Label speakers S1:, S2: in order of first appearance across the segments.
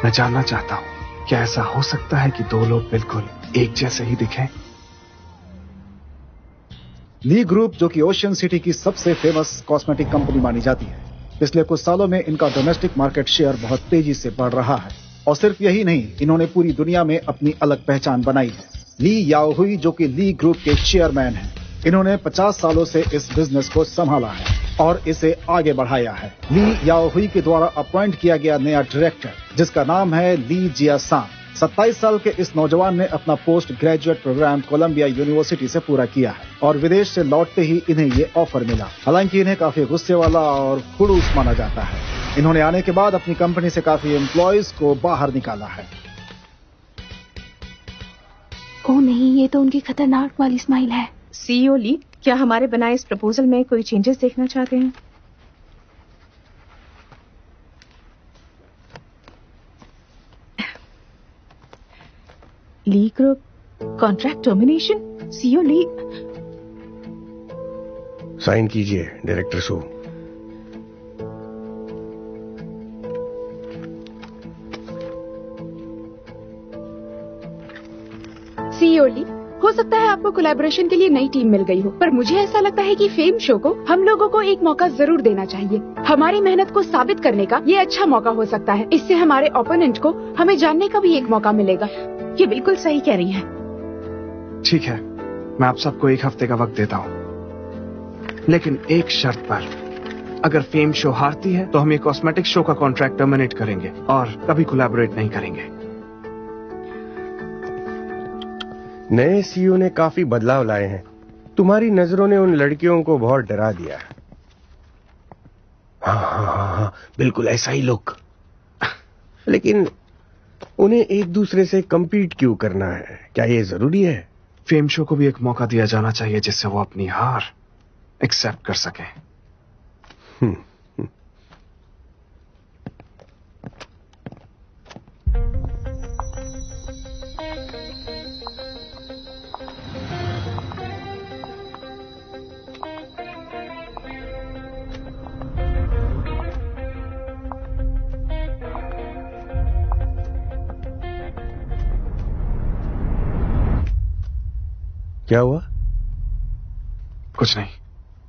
S1: मैं जानना चाहता हूं, क्या ऐसा हो सकता है कि दो लोग बिल्कुल एक जैसे ही दिखें?
S2: ली ग्रुप, जो कि ओशियन सिटी की सबसे फेमस कॉस्मेटिक कंपनी मानी जाती है, पिछले कुछ सालों में इनका डोमेस्टिक मार्केट शेयर बहुत तेजी से बढ़ रहा है। और सिर्फ यही नहीं, इन्होंने पूरी दुनिया में अपनी अलग पहचान बनाई है। ली याओहुई, जो कि ली ग्रुप के चेयरमैन हैं, इन्होंने 50 सालों से इस बिजनेस को संभाला है और इसे आगे बढ़ाया है। ली याओहुई के द्वारा अपॉइंट किया गया नया डायरेक्टर, जिसका नाम है ली जियासांग, 27 साल के इस नौजवान ने अपना post graduate program Columbia University से पूरा किया है और विदेश से लौटते ही इन्हें ये ऑफर मिला। हालांकि इन्हें काफी गुस्से वाला और खड़ूस माना जाता है। इन्होंने आने के बाद अपनी कंपनी से काफी एम्प्लॉयज को बाहर निकाला है।
S3: ओ नहीं, ये तो उनकी खतरनाक वाली स्माइल है।
S4: सीईओ ली, क्या हमारे बनाए इस प्रपोजल में कोई चेंजेस देखना चाहते हैं? Lee group contract termination. CEO Lee,
S5: sign कीजिए डायरेक्टर सू।
S6: सीईओ ली, हो सकता है आपको कोलैबोरेशन के लिए नई टीम मिल गई हो, पर मुझे ऐसा लगता है कि फेम शो को हम लोगों को एक मौका जरूर देना चाहिए। हमारी मेहनत को साबित करने का ये अच्छा मौका हो सकता है। इससे हमारे ओपोनेंट को हमें जानने का भी एक मौका मिलेगा।
S4: ये बिल्कुल सही कह रही है।
S1: ठीक है, मैं आप सबको 1 हफ्ते का वक्त देता हूं, लेकिन एक शर्त पर। अगर फेम शो हारती है तो हम ये कॉस्मेटिक शो का कॉन्ट्रैक्ट टर्मिनेट करेंगे और कभी कोलैबोरेट नहीं करेंगे।
S5: नए सीईओ ने काफी बदलाव लाए हैं। तुम्हारी नजरों ने उन लड़कियों को बहुत डरा दिया है। हाँ, बिल्कुल ऐसा ही लुक। लेकिन उन्हें एक दूसरे से compete क्यों करना है? क्या ये जरूरी है?
S1: फेम शो को भी एक मौका दिया जाना चाहिए जिससे वो अपनी हार एक्सेप्ट कर सके।
S5: क्या हुआ?
S1: कुछ नहीं।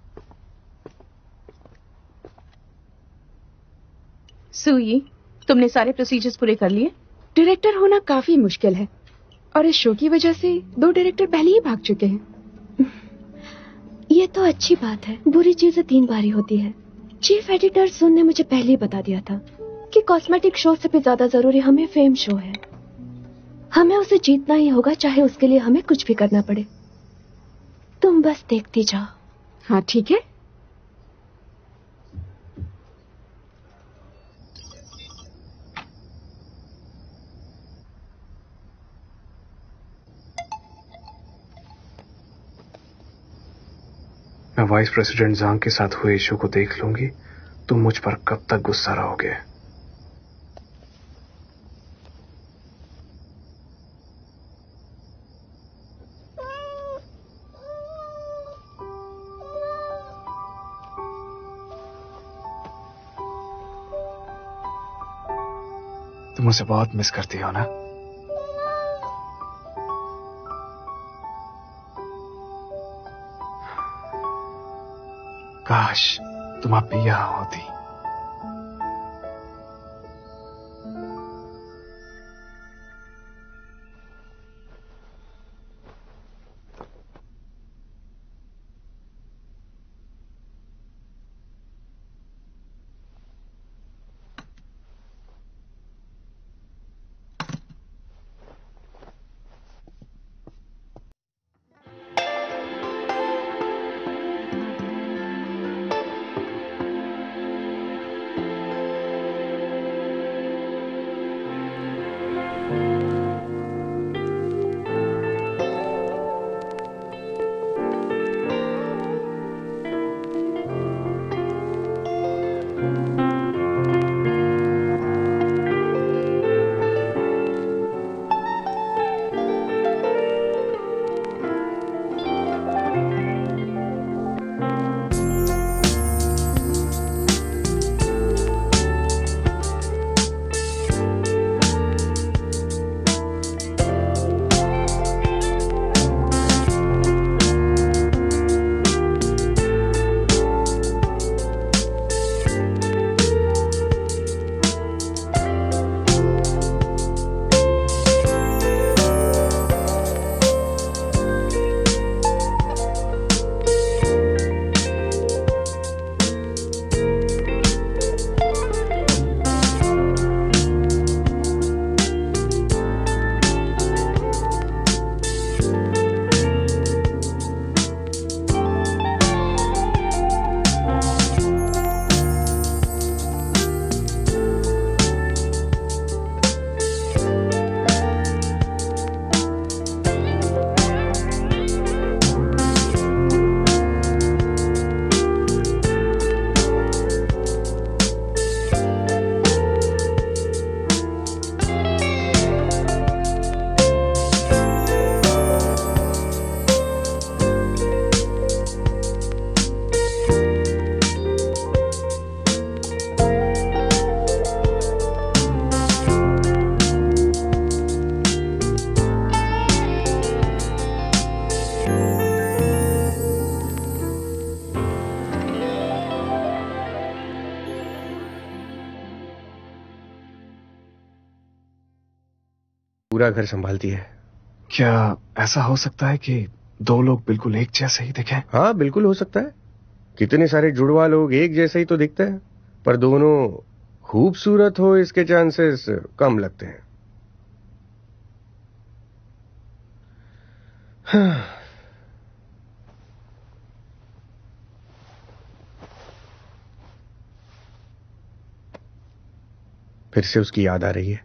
S4: सुई, तुमने सारे प्रोसीजर्स पूरे कर लिए?
S6: डायरेक्टर होना काफी मुश्किल है और इस शो की वजह से 2 डायरेक्टर पहले ही भाग चुके हैं।
S3: ये तो अच्छी बात है। बुरी चीजें 3 बारी होती है। चीफ एडिटर सुन ने मुझे पहले ही बता दिया था कि कॉस्मेटिक शो से भी ज्यादा जरूरी हमें फेम शो है। हमें उसे जीतना ही होगा, चाहे उसके लिए हमें कुछ भी करना पड़े। तुम बस देखती जाओ।
S6: हाँ ठीक है।
S1: मैं वाइस प्रेसिडेंट जांग के साथ हुए इशू को देख लूंगी। तुम मुझ पर कब तक गुस्सा रहोगे? तुम उसे बहुत मिस करती हो ना? काश तुम अब भी यहां होती।
S5: पूरा घर संभालती है।
S1: क्या ऐसा हो सकता है कि दो लोग बिल्कुल एक जैसे ही दिखें?
S5: हाँ, बिल्कुल हो सकता है। कितने सारे जुड़वा लोग एक जैसे ही तो दिखते हैं, पर दोनों खूबसूरत हो इसके चांसेस कम लगते हैं। हाँ। फिर से उसकी याद आ रही है।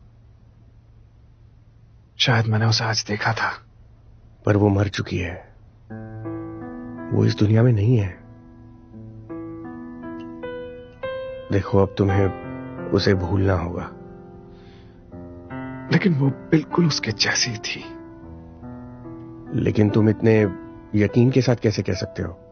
S1: शायद मैंने उसे आज देखा था,
S5: पर वो मर चुकी है। वो इस दुनिया में नहीं है। देखो, अब तुम्हें उसे भूलना होगा।
S1: लेकिन वो बिल्कुल उसके जैसी थी।
S5: लेकिन तुम इतने यकीन के साथ कैसे कह सकते हो?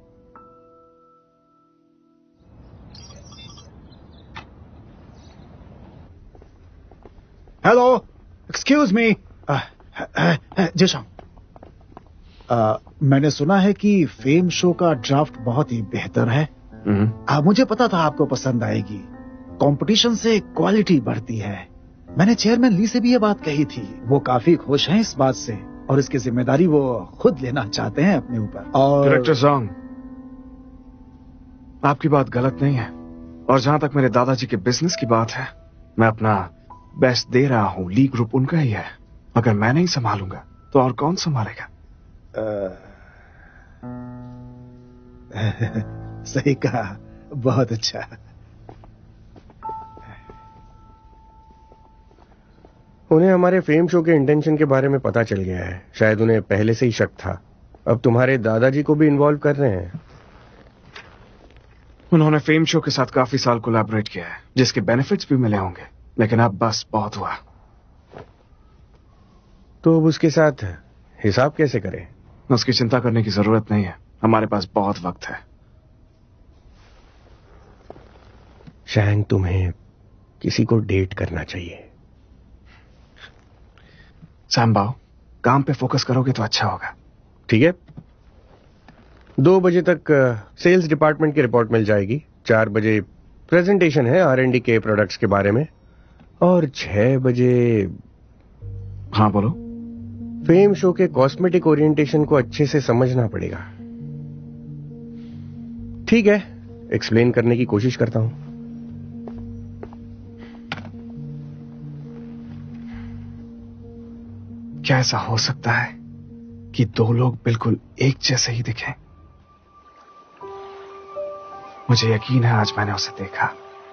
S2: Hello, excuse me. जिशान, मैंने सुना है कि फेम शो का ड्राफ्ट बहुत ही बेहतर है। मुझे पता था आपको पसंद आएगी। कंपटीशन से क्वालिटी बढ़ती है। मैंने चेयरमैन ली से भी ये बात कही थी। वो काफी खुश हैं इस बात से, और इसकी जिम्मेदारी वो खुद लेना चाहते हैं अपने ऊपर। और
S1: डायरेक्टर जोंग, आपकी बात गलत नहीं है, और जहां तक मेरे दादाजी के बिजनेस की बात है, मैं अपना बेस्ट दे रहा हूं। ली ग्रुप उनका ही है। अगर मैं नहीं संभालूंगा तो और कौन संभालेगा?
S2: सही कहा, बहुत अच्छा।
S5: उन्हें हमारे फेम शो के इंटेंशन के बारे में पता चल गया है। शायद उन्हें पहले से ही शक था। अब तुम्हारे दादाजी को भी इन्वॉल्व कर रहे हैं।
S1: उन्होंने फेम शो के साथ काफी साल कोलैबोरेट किया है, जिसके बेनिफिट्स भी मिले होंगे। लेकिन अब बस बहुत हुआ।
S5: तो अब उसके साथ हिसाब कैसे करें?
S1: उसकी चिंता करने की जरूरत नहीं है। हमारे पास बहुत वक्त है।
S5: शैंग, तुम्हें किसी को डेट करना चाहिए।
S1: सैम्बाओ, काम पे फोकस करोगे तो अच्छा होगा।
S5: ठीक है, 2 बजे तक सेल्स डिपार्टमेंट की रिपोर्ट मिल जाएगी। 4 बजे प्रेजेंटेशन है R&D के प्रोडक्ट्स के बारे में, और 6 बजे।
S1: हाँ बोलो।
S5: फेम शो के कॉस्मेटिक ओरिएंटेशन को अच्छे से समझना पड़ेगा। ठीक है, एक्सप्लेन करने की कोशिश करता हूं।
S1: क्या ऐसा हो सकता है कि दो लोग बिल्कुल एक जैसे ही दिखें? मुझे यकीन है आज मैंने उसे देखा।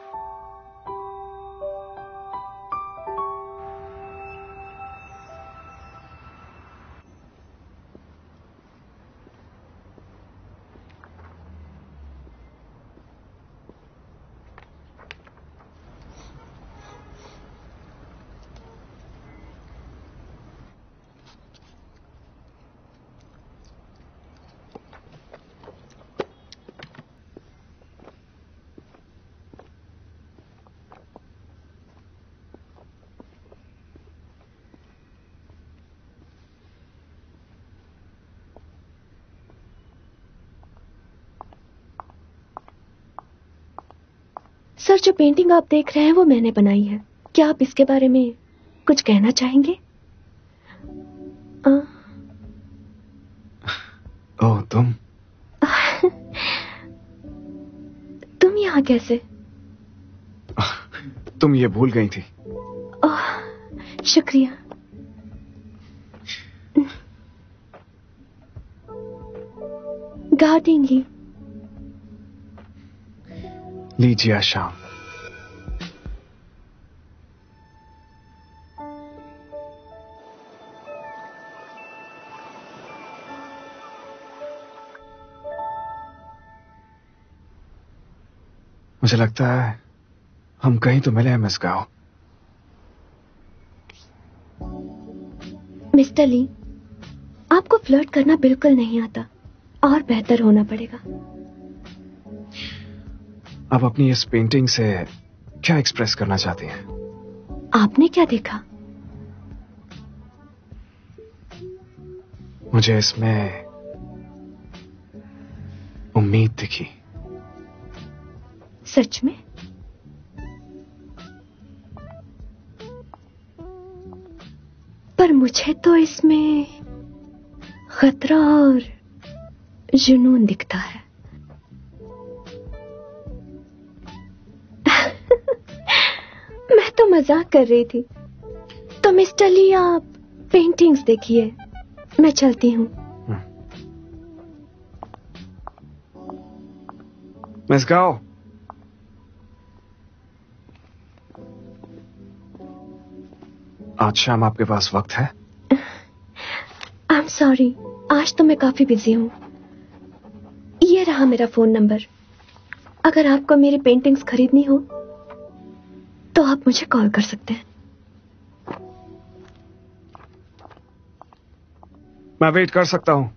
S3: सर, जो पेंटिंग आप देख रहे हैं वो मैंने बनाई है। क्या आप इसके बारे में कुछ कहना चाहेंगे?
S1: ओह, तुम
S3: तुम यहाँ कैसे?
S1: तुम ये भूल गई थी।
S3: ओह, शुक्रिया। गा देंगी?
S1: लीजिए आशाम। मुझे लगता है हम कहीं तो मिले हैं मिस गाओ।
S3: मिस्टर ली, आपको फ्लर्ट करना बिल्कुल नहीं आता, और बेहतर होना पड़ेगा।
S1: आप अपनी इस पेंटिंग से क्या एक्सप्रेस करना चाहती हैं?
S3: आपने क्या देखा?
S1: मुझे इसमें उम्मीद दिखी।
S3: सच में? पर मुझे तो इसमें खतरा और जुनून दिखता है। मैं तो मजाक कर रही थी। तो मिस्टर ली, आप पेंटिंग्स देखिए, मैं चलती हूँ।
S1: मिस गाओ, आज शाम आपके पास वक्त है?
S3: आई एम सॉरी, आज तो मैं काफी बिजी हूँ। ये रहा मेरा फोन नंबर। अगर आपको मेरी पेंटिंग्स खरीदनी हो तो आप मुझे कॉल कर सकते हैं।
S1: मैं वेट कर सकता हूँ।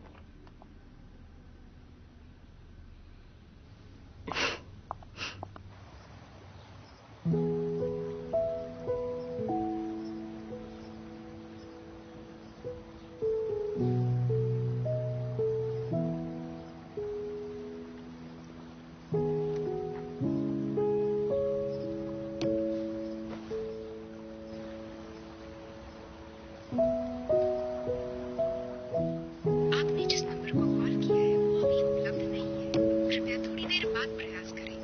S3: आपने जिस नंबर को कॉल किया है वो अभी उपलब्ध नहीं है। कृपया थोड़ी देर बाद प्रयास करें।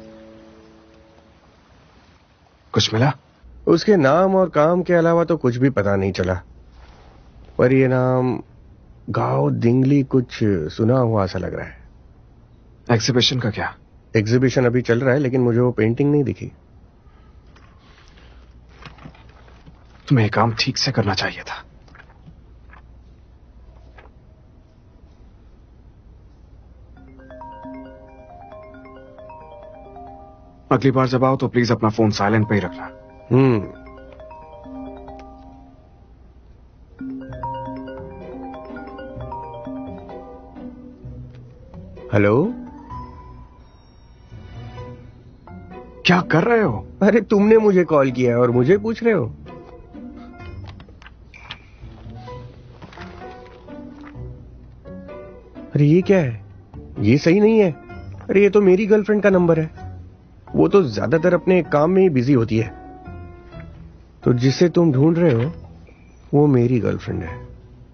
S1: कुछ मिला?
S5: उसके नाम और काम के अलावा तो कुछ भी पता नहीं चला, पर ये नाम गाओ दिंगली कुछ सुना हुआ सा लग रहा है।
S1: एग्जीबिशन का क्या?
S5: एग्जीबिशन अभी चल रहा है, लेकिन मुझे वो पेंटिंग नहीं दिखी।
S1: तुम्हें ये काम ठीक से करना चाहिए था। अगली बार जब आओ तो प्लीज अपना फोन साइलेंट पे ही रखना।
S5: हेलो,
S1: क्या कर रहे हो?
S5: अरे तुमने मुझे कॉल किया है और मुझे पूछ रहे हो? अरे ये क्या है? ये सही नहीं है। अरे ये तो मेरी गर्लफ्रेंड का नंबर है। वो तो ज्यादातर अपने काम में ही बिजी होती है। तो जिसे तुम ढूंढ रहे हो वो मेरी गर्लफ्रेंड है।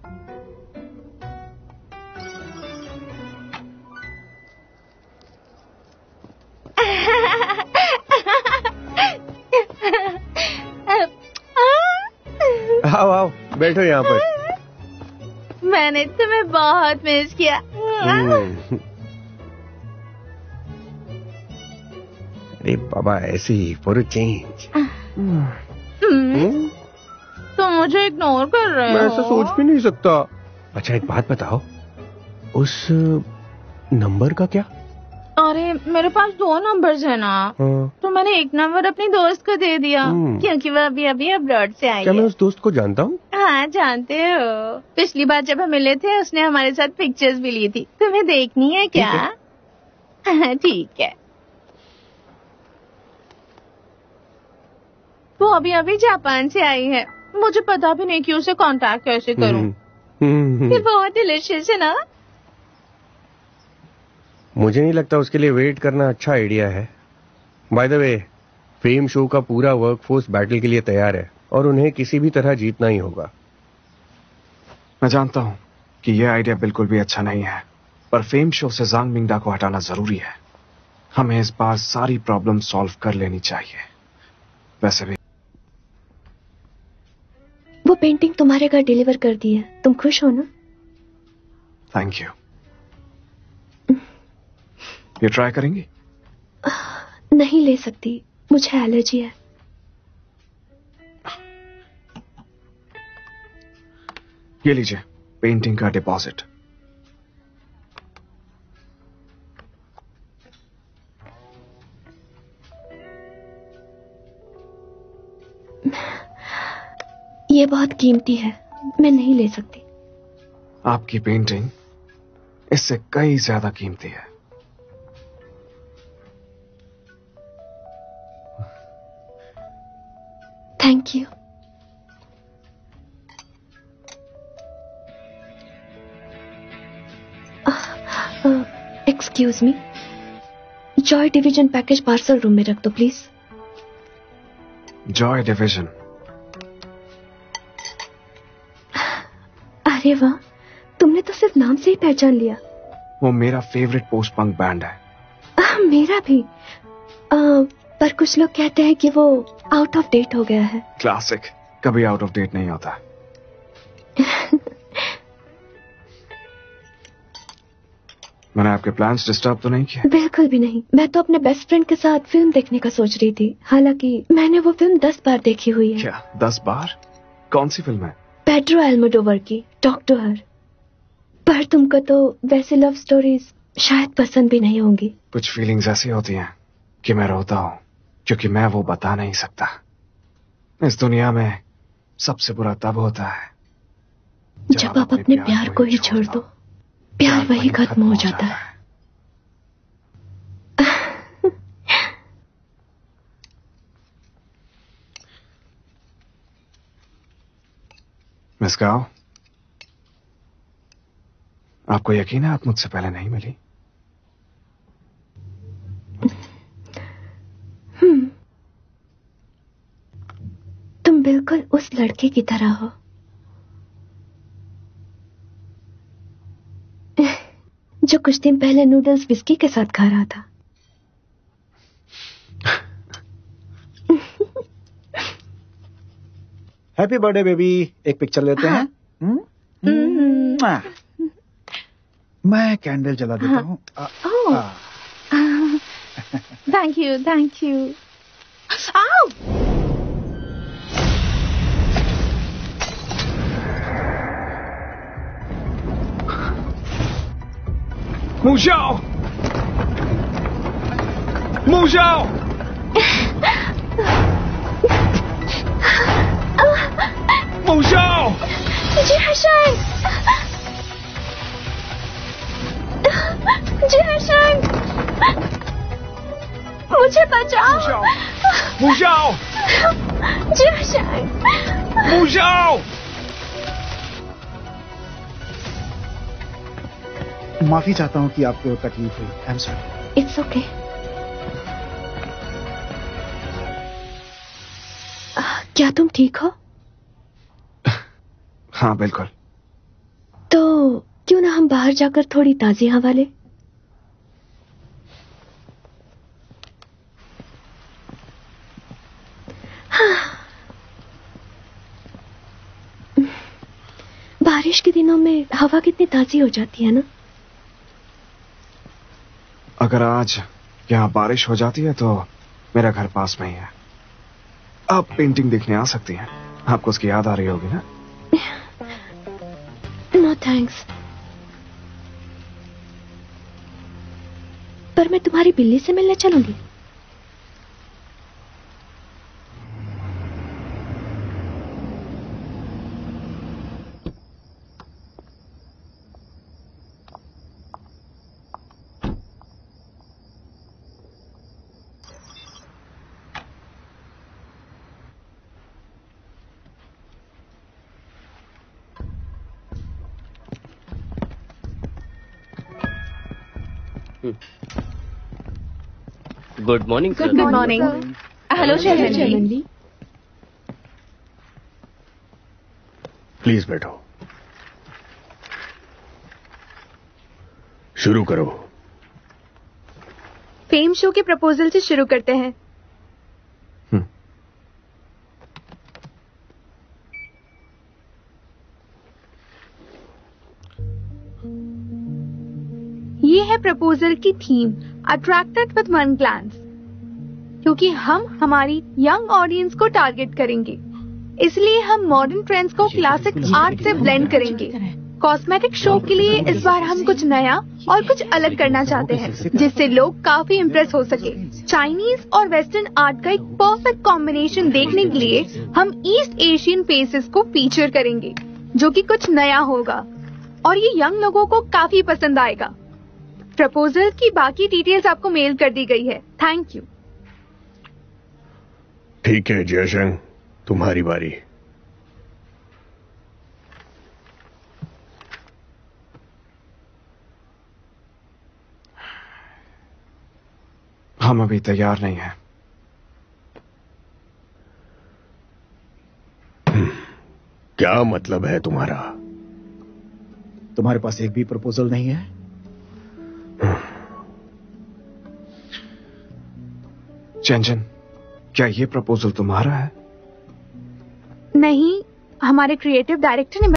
S5: आओ आओ, बैठो यहाँ पर।
S7: मैंने तुम्हें बहुत मिस किया।
S5: अरे बाबा, ऐसे ही फॉर अ चेंज।
S7: तुम मुझे इग्नोर कर रहे हो।
S5: मैं ऐसा सोच भी नहीं सकता। अच्छा एक बात बताओ, उस नंबर का क्या?
S7: अरे मेरे पास 2 नंबर्स है ना। तो मैंने एक नंबर अपनी दोस्त को दे दिया, क्योंकि वो अभी अभी अब्रॉड से आई
S5: क्या
S7: है।
S5: मैं उस दोस्त को जानता हूँ?
S7: हाँ जानते हो, पिछली बार जब हम मिले थे उसने हमारे साथ पिक्चर्स भी ली थी। तुम्हें देखनी है क्या? ठीक है। वो अभी अभी जापान से आई है। मुझे पता भी नहीं कि उसे कांटेक्ट कैसे करूं। ये बहुत डिलीशियस है ना।
S5: मुझे नहीं लगता उसके लिए वेट करना अच्छा आइडिया है। By the way, fame show का पूरा वर्कफोर्स बैटल के लिए तैयार है और उन्हें किसी भी तरह जीतना ही होगा।
S1: मैं जानता हूं कि यह आइडिया बिल्कुल भी अच्छा नहीं है, पर फेम शो से जांग मिंगडा को हटाना जरूरी है। हमें इस बार सारी प्रॉब्लम सॉल्व कर लेनी चाहिए। वैसे भी
S3: वो पेंटिंग तुम्हारे घर डिलीवर कर दी है। तुम खुश हो ना?
S1: Thank you. ये ट्राई करेंगी?
S3: नहीं ले सकती, मुझे एलर्जी है।
S1: ये लीजिए पेंटिंग का डिपॉजिट।
S3: ये बहुत कीमती है, मैं नहीं ले सकती।
S1: आपकी पेंटिंग इससे कई ज्यादा कीमती है।
S3: Thank you. Excuse me, Joy division package parcel room में रख दो प्लीज।
S1: Joy division?
S3: अरे वाह, तुमने तो सिर्फ नाम से ही पहचान लिया।
S1: वो मेरा फेवरेट पोस्ट पंक बैंड है।
S3: मेरा भी। पर कुछ लोग कहते हैं कि वो आउट ऑफ डेट हो गया है।
S1: क्लासिक कभी आउट ऑफ डेट नहीं होता। मैंने आपके प्लान्स डिस्टर्ब तो नहीं किए?
S3: बिल्कुल भी नहीं। मैं तो अपने बेस्ट फ्रेंड के साथ फिल्म देखने का सोच रही थी। हालांकि मैंने वो फिल्म 10 बार देखी हुई है।
S1: क्या 10 बार? कौन सी फिल्म है?
S3: पेड्रो अल्मोडोवर की टॉक टू हर। पर तुमको तो वैसे लव स्टोरीज शायद पसंद भी नहीं होंगी।
S1: कुछ फीलिंग्स ऐसी होती हैं कि मैं रोता हूँ क्योंकि मैं वो बता नहीं सकता। इस दुनिया में सबसे बुरा तब होता है
S3: जब आप अपने प्यार को ही छोड़ दो। प्यार वही खत्म हो जाता है।
S1: मिस गाओ, आपको यकीन है आप मुझसे पहले नहीं मिली?
S3: तुम बिल्कुल उस लड़के की तरह हो जो कुछ दिन पहले नूडल्स विस्की के साथ खा रहा था।
S2: Happy birthday baby. एक पिक्चर लेते हैं। मैं कैंडल जला देता हूँ।
S7: Thank you, thank you. आओ!
S1: Mu Xiao! Mu Xiao! Mu Xiao!
S3: जी हर्षन! जी हर्षन! मुझे बचाओ!
S1: Mu Xiao!
S3: जी हर्षन!
S1: Mu Xiao!
S2: माफी चाहता हूँ कि आपको तकलीफ हुई। I am sorry.
S3: It's okay. क्या तुम ठीक हो?
S1: हाँ बिल्कुल।
S3: तो क्यों ना हम बाहर जाकर थोड़ी ताजी हवा लें? बारिश के दिनों में हवा कितनी ताजी हो जाती है ना।
S1: अगर आज यहाँ बारिश हो जाती है तो मेरा घर पास में ही है। आप पेंटिंग देखने आ सकती हैं। आपको उसकी याद आ रही होगी ना?
S3: No thanks. पर मैं तुम्हारी बिल्ली से मिलने चलूंगी।
S8: Good morning sir.
S7: Good morning. Hello शैलन जी।
S5: प्लीज बैठो। शुरू करो।
S4: फेम शो के प्रपोजल से शुरू करते हैं। ये है प्रपोजल की theme, attracted with one glance. क्योंकि हम हमारी यंग ऑडियंस को टारगेट करेंगे, इसलिए हम मॉडर्न ट्रेंड्स को क्लासिक आर्ट से ब्लेंड करेंगे। कॉस्मेटिक शो के लिए इस बार हम कुछ नया और कुछ अलग करना चाहते हैं, जिससे लोग काफी इम्प्रेस हो सके। चाइनीज और वेस्टर्न आर्ट का एक परफेक्ट कॉम्बिनेशन देखने के लिए हम ईस्ट एशियन फेसेस को फीचर करेंगे, जो कि कुछ नया होगा और ये यंग लोगों को काफी पसंद आएगा। प्रपोजल की बाकी डिटेल्स आपको मेल कर दी गई है। Thank you.
S5: ठीक है जयशंग, तुम्हारी बारी।
S1: हम अभी तैयार नहीं हैं।
S5: क्या मतलब है तुम्हारा?
S2: तुम्हारे पास एक भी प्रपोजल नहीं है?
S1: चंचन, क्या ये प्रपोजल तुम्हारा है?
S4: नहीं, हमारे क्रिएटिव डायरेक्टर ने